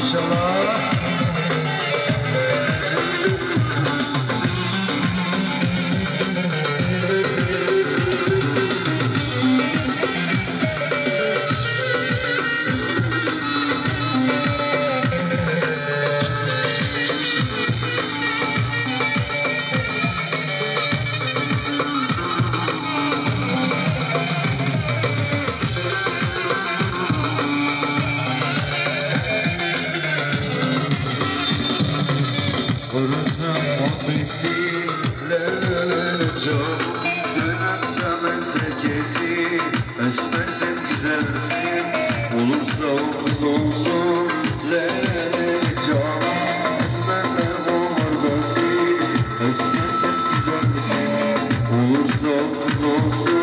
maşallah. Vurursan o besiler çok dönemsem zekesi esmersen güzelsin olursa o kız olsun lele çok esmerler omurgası esmersen güzelsin olursa o kız olsun